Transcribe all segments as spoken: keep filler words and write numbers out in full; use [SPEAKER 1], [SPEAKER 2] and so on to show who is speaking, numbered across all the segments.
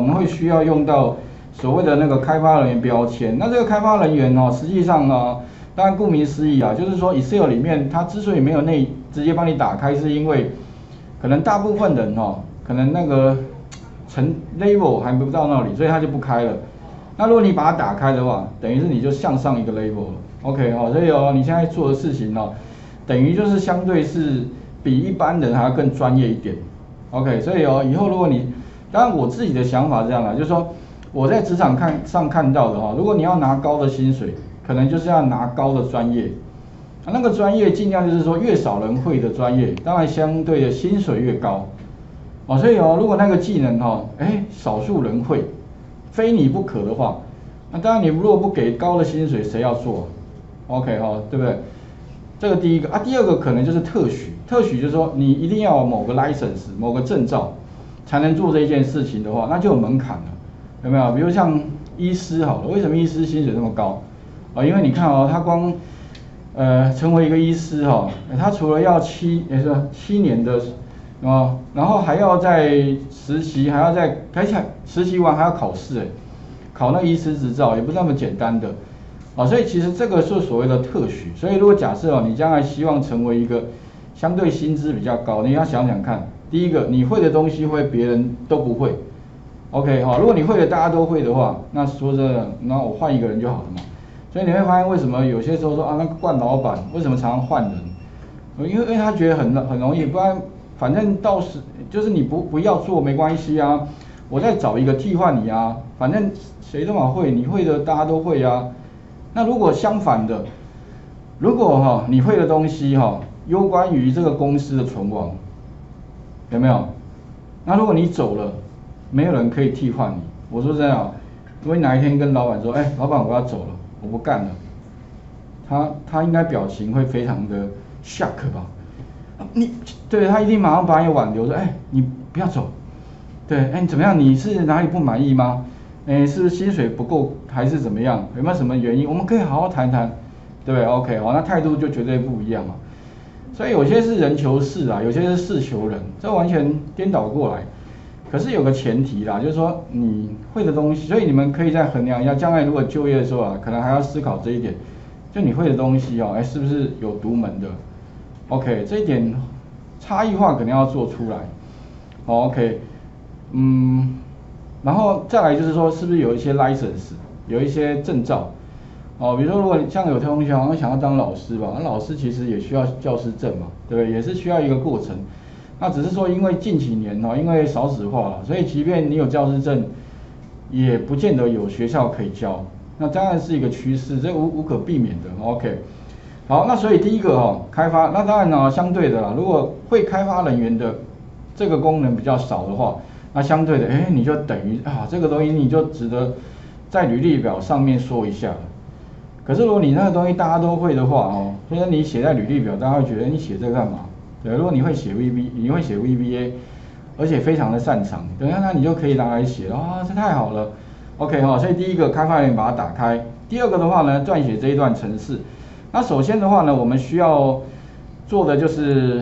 [SPEAKER 1] 们会需要用到所谓的那个开发人员标签。那这个开发人员哦，实际上呢，当然顾名思义啊，就是说 Excel 里面它之所以没有内直接帮你打开，是因为可能大部分人哦，可能那个成 level 还不到那里，所以它就不开了。那如果你把它打开的话，等于是你就向上一个 level 了 ，OK 哦，所以哦，你现在做的事情哦，等于就是相对是比一般人还要更专业一点 ，OK， 所以哦，以后如果你，当然我自己的想法是这样的，就是说我在职场看上看到的哈、哦，如果你要拿高的薪水，可能就是要拿高的专业，那个专业尽量就是说越少人会的专业，当然相对的薪水越高，哦，所以哦，如果那个技能哦，哎，少数人会。非你不可的话，那当然你如果不给高的薪水，谁要做 ？OK 哈、哦，对不对？这个第一个啊，第二个可能就是特许，特许就是说你一定要有某个 license 某个证照才能做这一件事情的话，那就有门槛了，有没有？比如像医师好了，为什么医师薪水那么高？啊，因为你看哦，他光呃成为一个医师哈、哦，他除了要七也是七年的。哦，然后还要在实习，还要在而且实习完还要考试，哎，考那医师执照也不是那么简单的，啊，所以其实这个是所谓的特许。所以如果假设哦，你将来希望成为一个相对薪资比较高，你要想想看，第一个你会的东西会别人都不会 ，OK 哈、哦，如果你会的大家都会的话，那说真的，那我换一个人就好了嘛。所以你会发现为什么有些时候说啊，那个冠老板为什么常常换人？因为因为他觉得很很容易，不然。反正到时就是你不不要做没关系啊，我再找一个替换你啊，反正谁都嘛会，你会的大家都会啊。那如果相反的，如果哈、哦、你会的东西哈、哦，攸关于这个公司的存亡，有没有？那如果你走了，没有人可以替换你。我说真的、啊，如果你哪一天跟老板说，哎，老板我要走了，我不干了，他他应该表情会非常的 shock 吧。你对他一定马上把你挽留，说，哎，你不要走，对，哎，你怎么样？你是哪里不满意吗？哎，是不是薪水不够，还是怎么样？有没有什么原因？我们可以好好谈谈，对不对 ？OK， 好，那态度就绝对不一样嘛。所以有些是人求事啊，有些是事求人，这完全颠倒过来。可是有个前提啦，就是说你会的东西，所以你们可以再衡量一下，将来如果就业的时候啊，可能还要思考这一点，就你会的东西哦，哎，是不是有独门的？ OK， 这一点差异化肯定要做出来。好 ，OK， 嗯，然后再来就是说，是不是有一些 license， 有一些证照？哦，比如说，如果像有同学好像想要当老师吧，那老师其实也需要教师证嘛，对不对？也是需要一个过程。那只是说，因为近几年哦，因为少子化了，所以即便你有教师证，也不见得有学校可以教。那当然是一个趋势，这无无可避免的。OK。好，那所以第一个哦，开发，那当然呢，相对的啦，如果会开发人员的这个功能比较少的话，那相对的，哎，你就等于啊，这个东西你就值得在履历表上面说一下。可是如果你那个东西大家都会的话哦，所以你写在履历表，大家会觉得你写这个干嘛？对，如果你会写 V B， 你会写 V B A， 而且非常的擅长，等一下那你就可以拿来写啊，这太好了。OK 哈、哦，所以第一个开发人员把它打开，第二个的话呢，撰写这一段程式。那首先的话呢，我们需要做的就是，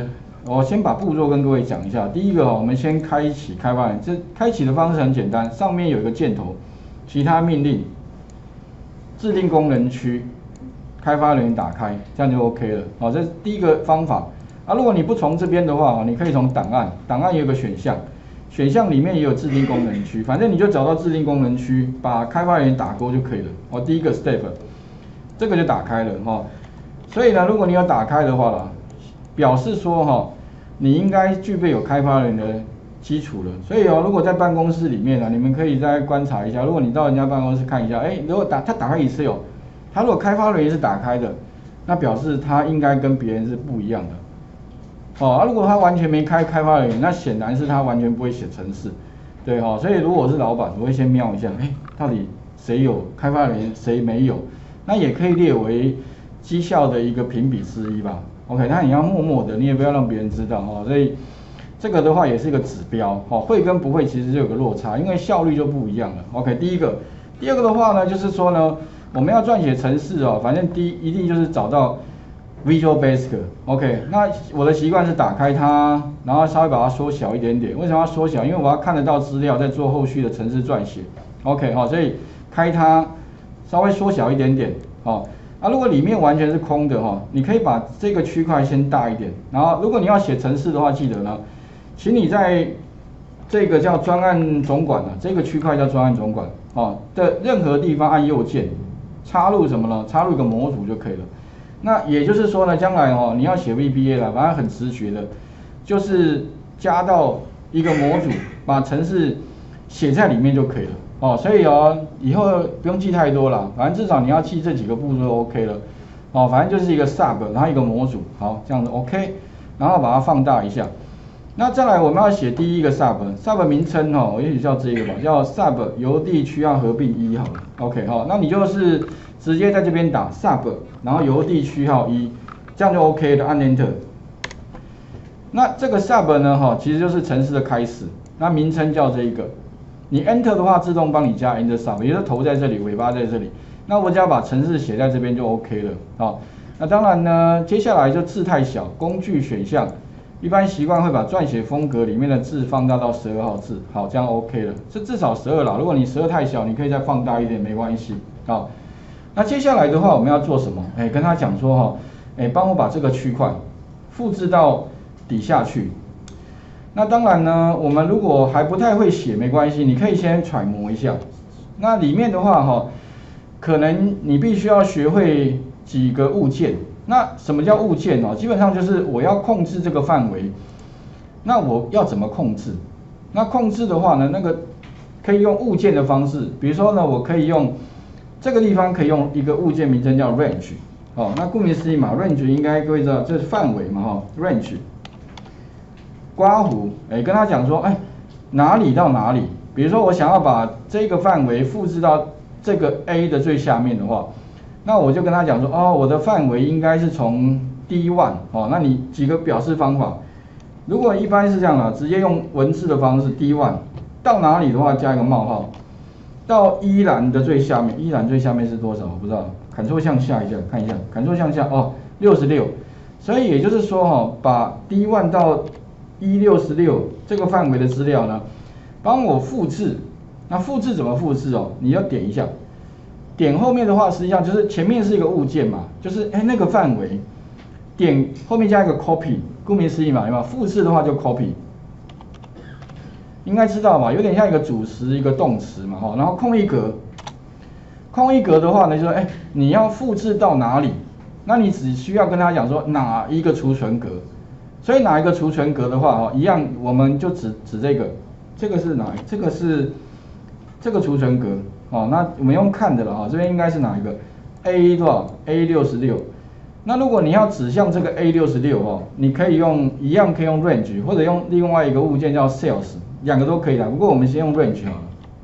[SPEAKER 1] 我先把步骤跟各位讲一下。第一个，我们先开启开发人员，这开启的方式很简单，上面有一个箭头，其他命令，制定功能区，开发人员打开，这样就 OK 了。好，这是第一个方法。啊，如果你不从这边的话，你可以从档案，档案有个选项，选项里面也有制定功能区，反正你就找到制定功能区，把开发人员打勾就可以了。哦，第一个 step。这个就打开了哈，所以呢，如果你有打开的话啦，表示说哈，你应该具备有开发人的基础了。所以哦，如果在办公室里面呢，你们可以再观察一下。如果你到人家办公室看一下，哎，如果打他打开一次哦，他如果开发人员是打开的，那表示他应该跟别人是不一样的。哦，啊，如果他完全没开开发人员，那显然是他完全不会写程式，对哈。所以如果我是老板，我会先瞄一下，哎，到底谁有开发人员，谁没有。那也可以列为绩效的一个评比之一吧。OK， 那你要默默的，你也不要让别人知道哦。所以这个的话也是一个指标，哦，会跟不会其实就有个落差，因为效率就不一样了。OK， 第一个，第二个的话呢，就是说呢，我们要撰写程式哦，反正第一一定就是找到 Visual Basic，OK， 那我的习惯是打开它，然后稍微把它缩小一点点。为什么要缩小？因为我要看得到资料，在做后续的程式撰写。OK， 好，所以开它稍微缩小一点点，哦，啊，如果里面完全是空的哈，你可以把这个区块先大一点，然后如果你要写程式的话，记得呢，请你在这个叫专案总管啊，这个区块叫专案总管，哦的任何地方按右键，插入什么呢？插入一个模组就可以了。那也就是说呢，将来哦，你要写 V B A 啦，反正很直觉的，就是加到一个模组，把程式写在里面就可以了哦。所以哦，以后不用记太多啦，反正至少你要记这几个步骤就 OK 了哦。反正就是一个 sub， 然后一个模组，好，这样子 OK， 然后把它放大一下。那再来我们要写第一个 sub，sub 名称哦，我也许叫这个吧，叫 sub 邮递区要合并一好了 ，OK 哈、哦，那你就是直接在这边打 sub， 然后邮递区号一，这样就 OK 了，按 Enter。那这个 sub 呢哈、哦，其实就是程式的开始，那名称叫这一个，你 Enter 的话自动帮你加 Enter sub， 也就是头在这里，尾巴在这里，那我只要把程式写在这边就 OK 了啊、哦。那当然呢，接下来就字太小，工具选项。一般习惯会把撰写风格里面的字放大到十二号字，好，这样 OK 了，这至少十二啦。如果你十二太小，你可以再放大一点，没关系。好，那接下来的话，我们要做什么？哎，跟他讲说哈，哎，帮我把这个区块复制到底下去。那当然呢，我们如果还不太会写，没关系，你可以先揣摩一下。那里面的话哈，可能你必须要学会几个物件。那什么叫物件哦？基本上就是我要控制这个范围，那我要怎么控制？那控制的话呢，那个可以用物件的方式，比如说呢，我可以用这个地方可以用一个物件名称叫 range， 哦，那顾名思义嘛 ，range 应该各位知道这是范围嘛，哈、哦、，range， 刮胡，哎，跟他讲说，哎，哪里到哪里？比如说我想要把这个范围复制到这个 A 的最下面的话。那我就跟他讲说，哦，我的范围应该是从 D 一 哦，那你几个表示方法，如果一般是这样的，直接用文字的方式 D 一 到哪里的话加一个冒号，到一栏的最下面，一栏最下面是多少？我不知道，Ctrl向下一下看一下，Ctrl向下哦，六十六，所以也就是说哈、哦，把 D 一 到一六十六这个范围的资料呢，帮我复制。那复制怎么复制哦？你要点一下。点后面的话，实际上就是前面是一个物件嘛，就是哎那个范围，点后面加一个 copy， 顾名思义嘛，有没有？复制的话就 copy， 应该知道嘛，有点像一个主词一个动词嘛，哈，然后空一格，空一格的话呢，就说哎你要复制到哪里？那你只需要跟他讲说哪一个储存格，所以哪一个储存格的话，哈，一样我们就指指这个，这个是哪？这个是这个储存格。哦，那我们用看的了啊，这边应该是哪一个 ？A 多少 ？A 六十六。那如果你要指向这个 A 六十六哦，你可以用一样可以用 range， 或者用另外一个物件叫 sales， 两个都可以的。不过我们先用 range 好了。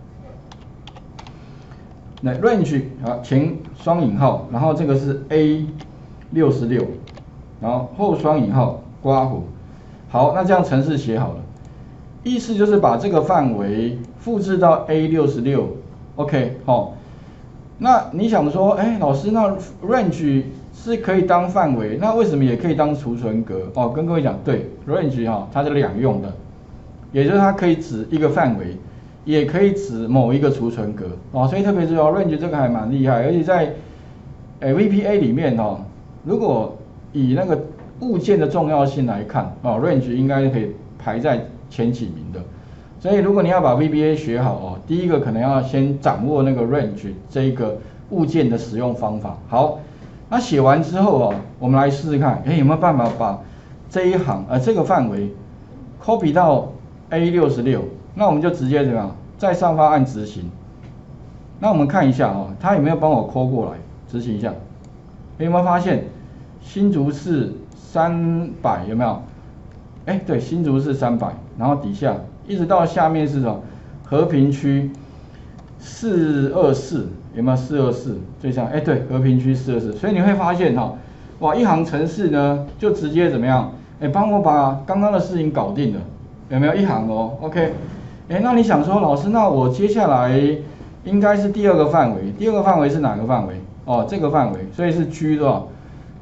[SPEAKER 1] 那 range 好前双引号，然后这个是 A 六十六，然后后双引号刮胡。好，那这样程式写好了，意思就是把这个范围复制到 A 六十六。OK， 好、哦，那你想说，哎，老师，那 range 是可以当范围，那为什么也可以当储存格？哦，跟各位讲，对 ，range 哈、哦，它是两用的，也就是它可以指一个范围，也可以指某一个储存格哦，所以特别注意哦 range 这个还蛮厉害，而且在诶 V B A 里面哦，如果以那个物件的重要性来看哦 ，range 应该可以排在前几名的。所以如果你要把 V B A 学好哦，第一个可能要先掌握那个 range 这一个物件的使用方法。好，那写完之后哦，我们来试试看，哎有没有办法把这一行呃这个范围 copy 到 A 六十六，那我们就直接怎么样，在上方按执行。那我们看一下哦，它有没有帮我 call 过来，执行一下。有没有发现新竹市三百有没有？哎对，新竹市三百，然后底下。一直到下面是什么？和平区四二四有没有？四二四最上，哎对，和平区四二四。所以你会发现哈、哦，哇，一行程式呢就直接怎么样？哎，帮我把刚刚的事情搞定了，有没有？一行哦 ，OK。哎，那你想说，老师，那我接下来应该是第二个范围，第二个范围是哪个范围？哦，这个范围，所以是 G 多少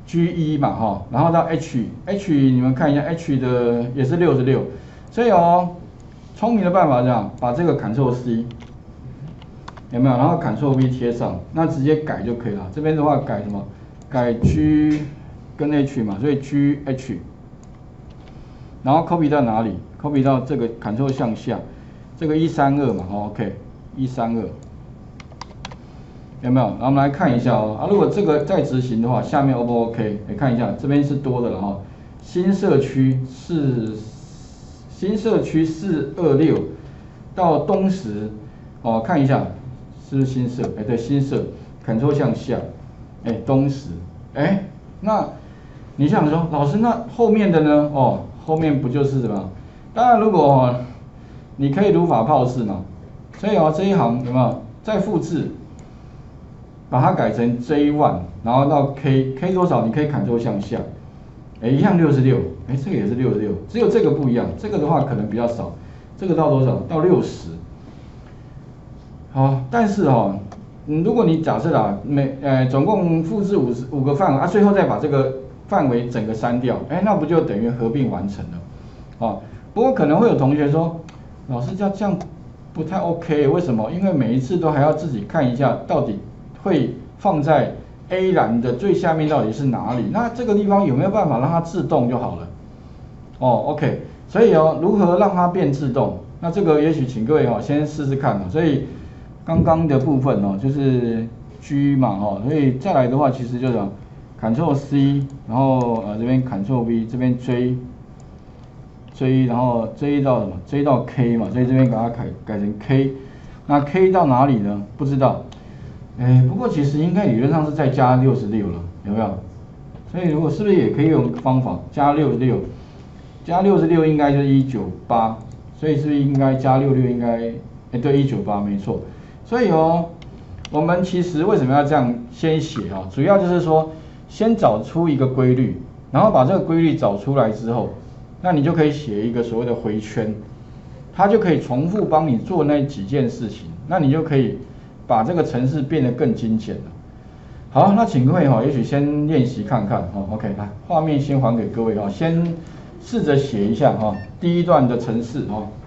[SPEAKER 1] G 一 嘛哈，然后到 H，H 你们看一下 H 的也是六十六，所以哦，聪明的办法是这样，把这个 Ctrl C 有没有，然后 Ctrl V 贴上，那直接改就可以了。这边的话改什么？改 G 跟 H 嘛，所以 G H， 然后 copy 到哪里 ？copy 到这个 Ctrl 向下，这个一三二嘛 ，OK， 一三二。有没有？然后我们来看一下哦。啊，如果这个再执行的话，下面 O 不 OK？ 来看一下，这边是多的了哈。新社区是新社区四二六到东石，哦，看一下是不是新社？哎，对，新社 ，Ctrl 向下，哎，东石，哎，那你想说，老师那后面的呢？哦，后面不就是什么？当然，如果、哦、你可以如法炮制嘛，所以哦，这一行有没有再复制？把它改成 J 一， 然后到 K，K 多少？你可以Ctrl向下，哎，一样六十六，哎，这个也是六十六，只有这个不一样，这个的话可能比较少，这个到多少？到六十。好，但是哦，嗯，如果你假设啦，每呃总共复制五十五个范围啊，最后再把这个范围整个删掉，哎，那不就等于合并完成了？哦，不过可能会有同学说，老师这样这样不太 OK， 为什么？因为每一次都还要自己看一下到底。会放在 A 栏的最下面到底是哪里？那这个地方有没有办法让它自动就好了？哦 ，OK， 所以哦，如何让它变自动？那这个也许请各位哦先试试看哦。所以刚刚的部分哦就是 G 嘛哦，所以再来的话其实就是 Ctrl C， 然后呃这边 Ctrl V， 这边追追，然后追到什么？追到 K 嘛，所以这边把它改改成 K。那 K 到哪里呢？不知道。哎，不过其实应该理论上是再加六十六了，有没有？所以如果是不是也可以用方法加六十六，加六十六应该就是一九八，所以是不是应该加六十六应该，哎对，一九八没错。所以哦，我们其实为什么要这样先写啊？主要就是说，先找出一个规律，然后把这个规律找出来之后，那你就可以写一个所谓的回圈，它就可以重复帮你做那几件事情，那你就可以。把这个程式变得更精简了。好，那请各位哈，也许先练习看看哈。OK， 来，画面先还给各位哈，先试着写一下哈，第一段的程式哈。